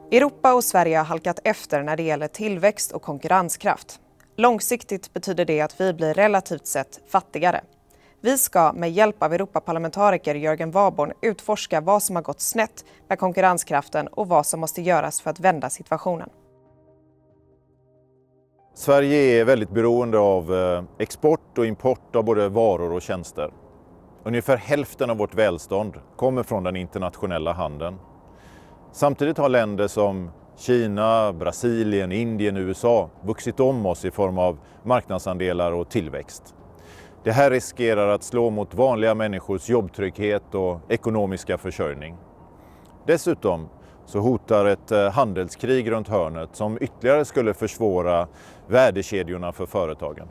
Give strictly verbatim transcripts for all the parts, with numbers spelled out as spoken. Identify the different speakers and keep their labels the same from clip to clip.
Speaker 1: Europa och Sverige har halkat efter när det gäller tillväxt och konkurrenskraft. Långsiktigt betyder det att vi blir relativt sett fattigare. Vi ska med hjälp av Europaparlamentariker Jörgen Warborn utforska vad som har gått snett med konkurrenskraften och vad som måste göras för att vända situationen.
Speaker 2: Sverige är väldigt beroende av export och import av både varor och tjänster. Ungefär hälften av vårt välstånd kommer från den internationella handeln. Samtidigt har länder som Kina, Brasilien, Indien och U S A vuxit om oss i form av marknadsandelar och tillväxt. Det här riskerar att slå mot vanliga människors jobbtrygghet och ekonomiska försörjning. Dessutom så hotar ett handelskrig runt hörnet som ytterligare skulle försvåra värdekedjorna för företagen.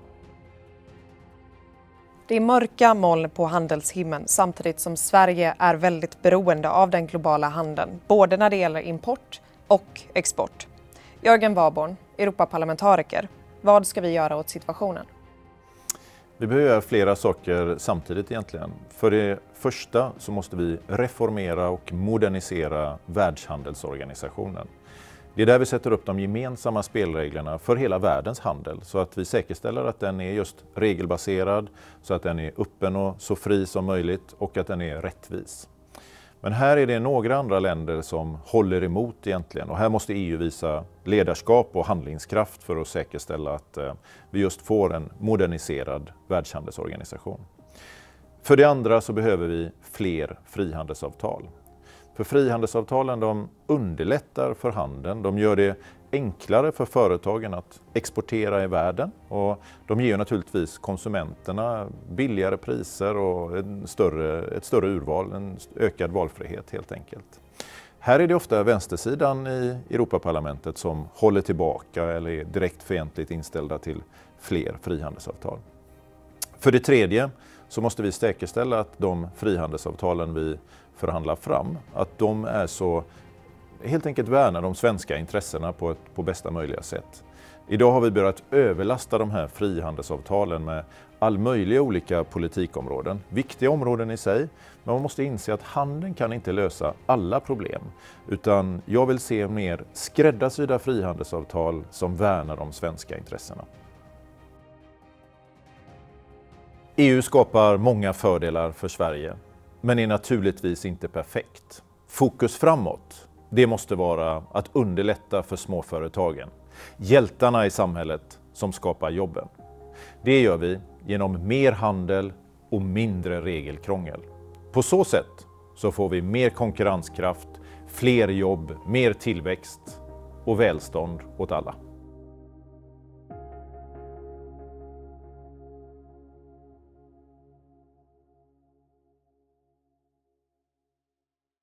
Speaker 1: Det är mörka moln på handelshimlen samtidigt som Sverige är väldigt beroende av den globala handeln, både när det gäller import och export. Jörgen Warborn, Europaparlamentariker, vad ska vi göra åt situationen?
Speaker 2: Vi behöver göra flera saker samtidigt egentligen. För det första så måste vi reformera och modernisera Världshandelsorganisationen. Det är där vi sätter upp de gemensamma spelreglerna för hela världens handel så att vi säkerställer att den är just regelbaserad, så att den är öppen och så fri som möjligt och att den är rättvis. Men här är det några andra länder som håller emot egentligen och här måste E U visa ledarskap och handlingskraft för att säkerställa att vi just får en moderniserad världshandelsorganisation. För det andra så behöver vi fler frihandelsavtal. För frihandelsavtalen de underlättar för handeln, de gör det enklare för företagen att exportera i världen och de ger naturligtvis konsumenterna billigare priser och en större, ett större urval, en ökad valfrihet helt enkelt. Här är det ofta vänstersidan i Europaparlamentet som håller tillbaka eller är direkt fientligt inställda till fler frihandelsavtal. För det tredje så måste vi säkerställa att de frihandelsavtalen vi förhandlar fram, att de är så helt enkelt värnar de svenska intressena på, ett, på bästa möjliga sätt. Idag har vi börjat överlasta de här frihandelsavtalen med all möjliga olika politikområden. Viktiga områden i sig, men man måste inse att handeln kan inte lösa alla problem. Utan jag vill se mer skräddarsydda frihandelsavtal som värnar de svenska intressena. E U skapar många fördelar för Sverige, men är naturligtvis inte perfekt. Fokus framåt, det måste vara att underlätta för småföretagen. Hjältarna i samhället som skapar jobben. Det gör vi genom mer handel och mindre regelkrångel. På så sätt så får vi mer konkurrenskraft, fler jobb, mer tillväxt och välstånd åt alla.